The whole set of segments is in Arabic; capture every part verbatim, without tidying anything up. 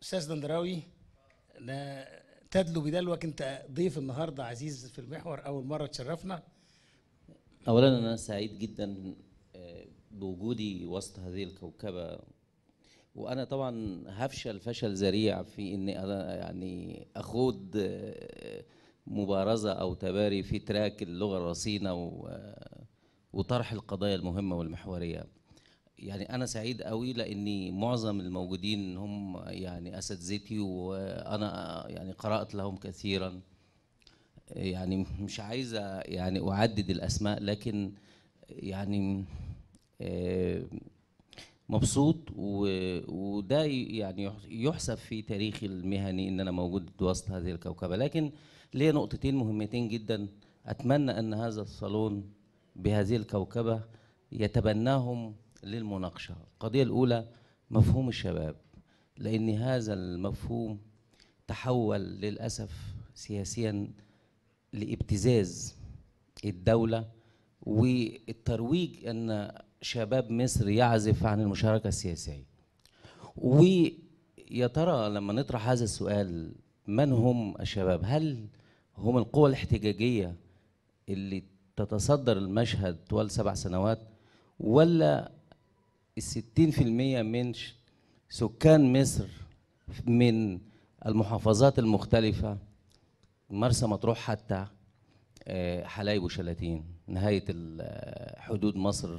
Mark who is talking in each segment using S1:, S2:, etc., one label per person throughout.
S1: استاذ دندراوي، لا تدلو بدلوك، انت ضيف النهارده عزيز في المحور، اول مره تشرفنا.
S2: اولا انا سعيد جدا بوجودي وسط هذه الكوكبه، وانا طبعا هفشل فشل ذريع في اني انا يعني اخوض مبارزه او تباري في تراك اللغه الرصينه وطرح القضايا المهمه والمحوريه. يعني انا سعيد قوي لاني معظم الموجودين هم يعني اساتذتي، وانا يعني قرات لهم كثيرا. يعني مش عايزه يعني اعدد الاسماء، لكن يعني مبسوط، وده يعني يحسب في تاريخي المهني ان انا موجود وسط هذه الكوكبه. لكن ليه نقطتين مهمتين جدا اتمنى ان هذا الصالون بهذه الكوكبه يتبناهم للمناقشه. القضيه الاولى مفهوم الشباب، لان هذا المفهوم تحول للاسف سياسيا لابتزاز الدوله والترويج ان شباب مصر يعزف عن المشاركه السياسيه. ويا ترى لما نطرح هذا السؤال، من هم الشباب؟ هل هم القوى الاحتجاجيه اللي تتصدر المشهد طوال سبع سنوات، ولا الستين في المية من سكان مصر من المحافظات المختلفه، مرسى مطروح حتى حلايب وشلاتين نهاية حدود مصر؟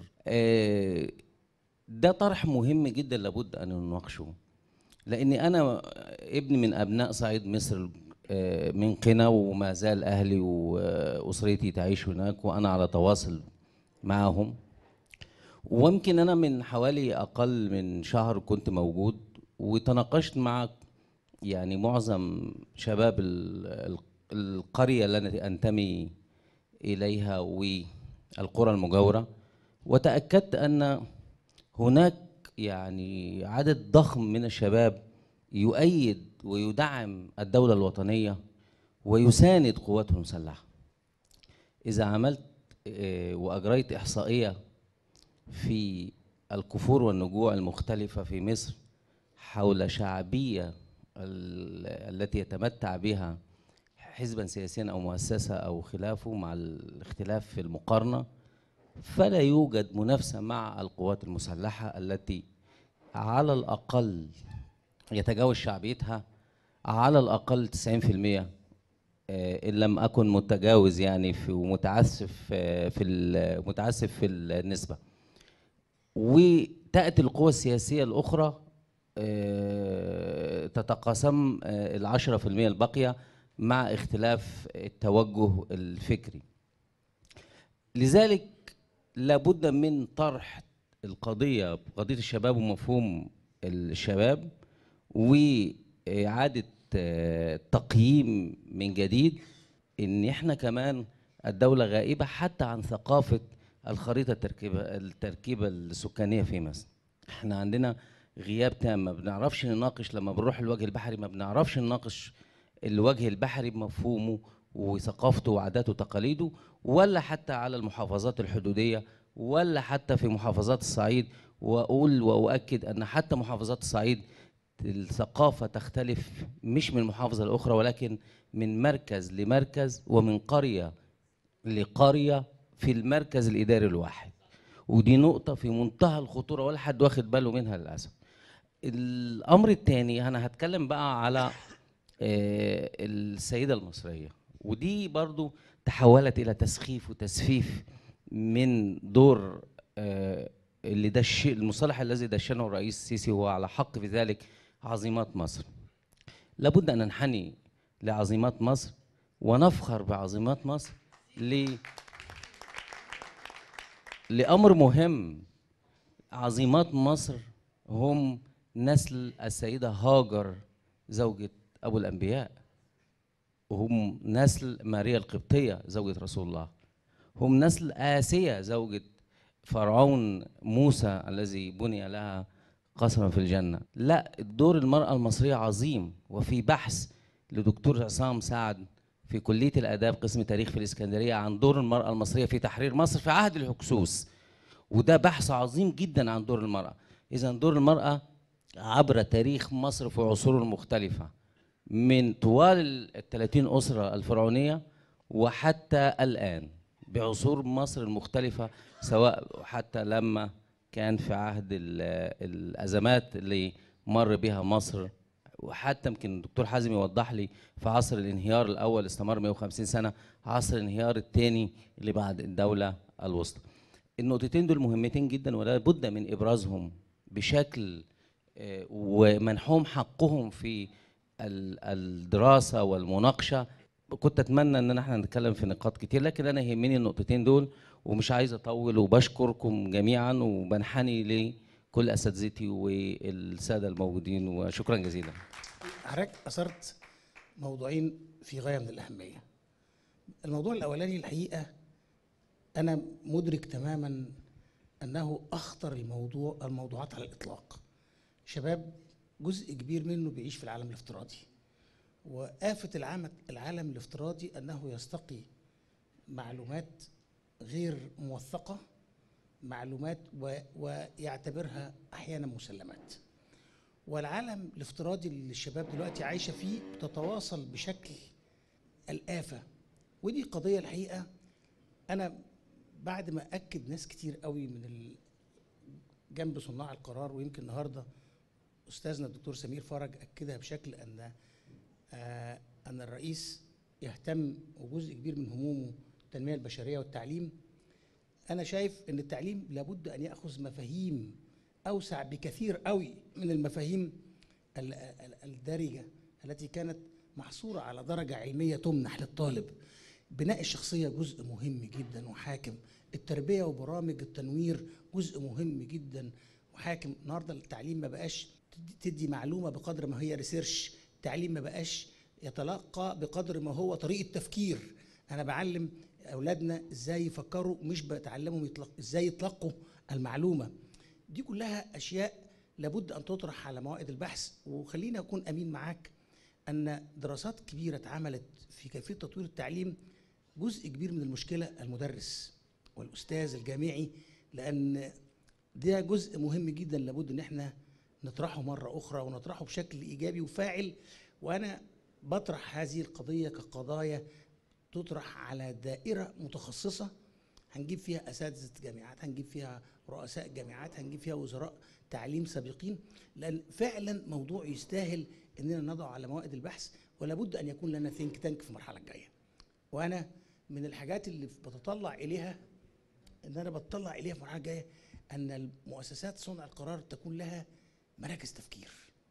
S2: ده طرح مهم جدا لابد أن نناقشه، لأني أنا ابن من أبناء صعيد مصر من قنا، وما زال أهلي وأسرتي تعيش هناك، وأنا على تواصل معهم. ويمكن أنا من حوالي أقل من شهر كنت موجود وتناقشت مع يعني معظم شباب القرية التي أنتمي إليها والقرى المجاورة، وتأكدت أن هناك يعني عدد ضخم من الشباب يؤيد ويدعم الدولة الوطنية ويساند قواتهم المسلحة. إذا عملت وأجريت إحصائية في الكفور والنجوع المختلفة في مصر حول شعبية التي يتمتع بها حزبا سياسيا او مؤسسه او خلافه، مع الاختلاف في المقارنه، فلا يوجد منافسه مع القوات المسلحه التي على الاقل يتجاوز شعبيتها على الاقل تسعين في المية، ان لم اكن متجاوز يعني في ومتعسف في متعسف في النسبه. وتاتي القوى السياسيه الاخرى تتقاسم العشرة في المية الباقيه مع اختلاف التوجه الفكري. لذلك لابد من طرح القضية قضية الشباب ومفهوم الشباب، وإعادة تقييم من جديد إن إحنا كمان الدولة غائبة حتى عن ثقافة الخريطة التركيبة التركيبة السكانية في مصر. إحنا عندنا غياب تام، ما بنعرفش نناقش. لما بنروح الوجه البحري ما بنعرفش نناقش الوجه البحري بمفهومه وثقافته وعاداته وتقاليده، ولا حتى على المحافظات الحدودية، ولا حتى في محافظات الصعيد. وأقول وأؤكد أن حتى محافظات الصعيد الثقافة تختلف مش من محافظة لأخرى، ولكن من مركز لمركز ومن قرية لقرية في المركز الإداري الواحد. ودي نقطة في منتهى الخطورة ولا حد واخد باله منها للأسف. الأمر الثاني، أنا هتكلم بقى على السيدة المصرية، ودي برضو تحولت إلى تسخيف وتسفيف من دور اللي دش المصطلح الذي دشنه الرئيس السيسي، هو على حق في ذلك، عظيمات مصر. لابد أن ننحني لعظيمات مصر ونفخر بعظيمات مصر ل... لأمر مهم. عظيمات مصر هم نسل السيدة هاجر زوجة أبو الأنبياء، وهم نسل ماريا القبطية زوجة رسول الله، هم نسل آسيا زوجة فرعون موسى الذي بني لها قصرا في الجنة. لا، دور المرأة المصرية عظيم. وفي بحث لدكتور عصام سعد في كلية الآداب قسم تاريخ في الإسكندرية عن دور المرأة المصرية في تحرير مصر في عهد الهكسوس، وده بحث عظيم جدا عن دور المرأة. إذا دور المرأة عبر تاريخ مصر في عصوره المختلفة، من طوال الثلاثين أسرة الفرعونية وحتى الآن بعصور مصر المختلفة، سواء حتى لما كان في عهد ال- الأزمات اللي مر بها مصر، وحتى يمكن الدكتور حازم يوضح لي في عصر الانهيار الأول استمر مئة وخمسين سنة، عصر الانهيار الثاني اللي بعد الدولة الوسطى. النقطتين دول مهمتين جدا ولا بد من إبرازهم بشكل آه، ومنحهم حقهم في ال- الدراسة والمناقشة. كنت أتمنى إن احنا نتكلم في نقاط كتير، لكن أنا يهمني النقطتين دول ومش عايز أطول، وبشكركم جميعا وبنحني لكل أساتذتي والسادة الموجودين، وشكرا جزيلا.
S1: حضرتك أثرت موضوعين في غاية من الأهمية. الموضوع الأولاني الحقيقة أنا مدرك تماما أنه أخطر الموضوع الموضوعات على الإطلاق. شباب جزء كبير منه بيعيش في العالم الافتراضي، وآفة العالم العالم الافتراضي أنه يستقي معلومات غير موثقة، معلومات و... ويعتبرها أحيانا مسلمات. والعالم الافتراضي اللي الشباب دلوقتي عايشة فيه بتتواصل بشكل الآفة، ودي قضية الحقيقة أنا بعد ما أكد ناس كتير قوي من ال... جنب صناع القرار، ويمكن النهارده أستاذنا الدكتور سمير فرج أكدها بشكل أن آه أن الرئيس يهتم وجزء كبير من همومه التنمية البشرية والتعليم. أنا شايف أن التعليم لابد أن يأخذ مفاهيم أوسع بكثير قوي من المفاهيم ال- ال- الدارجة التي كانت محصورة على درجة علمية تمنح للطالب. بناء الشخصية جزء مهم جدا وحاكم، التربية وبرامج التنوير جزء مهم جدا وحاكم. النهارده التعليم ما بقاش تدي معلومة بقدر ما هي ريسيرش، التعليم ما بقاش يتلقى بقدر ما هو طريقة تفكير. أنا بعلم أولادنا إزاي يفكروا، مش بتعلمهم يطلق إزاي يطلقوا المعلومة. دي كلها أشياء لابد أن تطرح على موائد البحث. وخليني أكون أمين معاك أن دراسات كبيرة اتعملت في كيفية تطوير التعليم، جزء كبير من المشكلة المدرس والأستاذ الجامعي، لأن ده جزء مهم جدا لابد ان احنا نطرحه مرة أخرى ونطرحه بشكل إيجابي وفاعل. وأنا بطرح هذه القضية كقضايا تطرح على دائرة متخصصة، هنجيب فيها أساتذة جامعات، هنجيب فيها رؤساء جامعات، هنجيب فيها وزراء تعليم سابقين، لأن فعلا موضوع يستاهل إننا نضعه على موائد البحث، ولابد أن يكون لنا ثينك تانك في المرحلة الجاية. وأنا من الحاجات اللي بتطلع إليها ان انا بتطلع اليها في المرحله الجايه ان المؤسسات صنع القرار تكون لها مراكز تفكير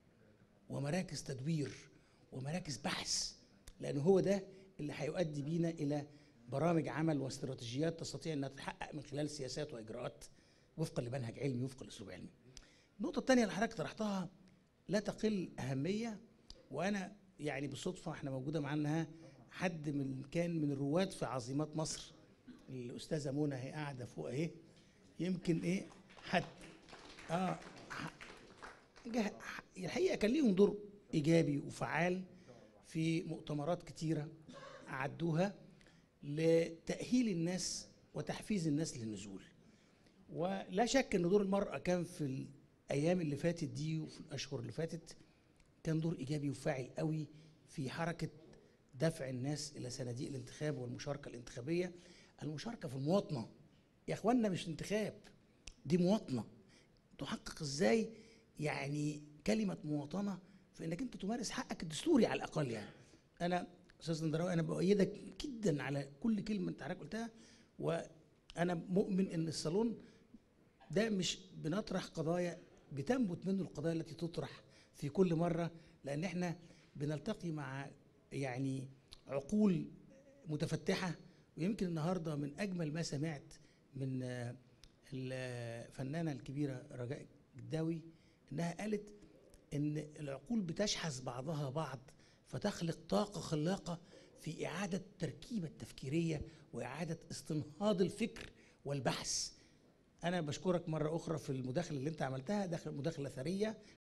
S1: ومراكز تدوير ومراكز بحث، لان هو ده اللي هيؤدي بينا الى برامج عمل واستراتيجيات تستطيع انها تتحقق من خلال سياسات واجراءات وفقا لمنهج علمي وفقا لاسلوب علمي. النقطه الثانيه اللي حضرتك طرحتها لا تقل اهميه، وانا يعني بالصدفه احنا موجوده معانا حد من كان من الرواد في عظيمات مصر، الاستاذه منى هي قاعده فوق اهي، يمكن ايه حد اه ح- جه- ح- الحقيقه كان ليهم دور ايجابي وفعال في مؤتمرات كتيره عدوها لتاهيل الناس وتحفيز الناس للنزول. ولا شك ان دور المراه كان في الايام اللي فاتت دي وفي الاشهر اللي فاتت كان دور ايجابي وفاعل قوي في حركه دفع الناس الى صناديق الانتخاب والمشاركه الانتخابيه. المشاركه في المواطنه يا اخوانا مش انتخاب، دي مواطنه. تحقق ازاي يعني كلمه مواطنه في انك انت تمارس حقك الدستوري على الاقل. يعني انا استاذ نضراوي انا بؤيدك جدا على كل كلمه انت حضرتك قلتها، وانا مؤمن ان الصالون ده مش بنطرح قضايا، بتنبت منه القضايا التي تطرح في كل مره، لان احنا بنلتقي مع يعني عقول متفتحه. ويمكن النهارده من اجمل ما سمعت من آه، الفنانه الكبيره رجاء جداوي انها قالت ان العقول بتشحذ بعضها بعض فتخلق طاقه خلاقه في اعاده التركيبه التفكيريه واعاده استنهاض الفكر والبحث. انا بشكرك مره اخرى في المداخله اللي انت عملتها، داخل مداخله ثريه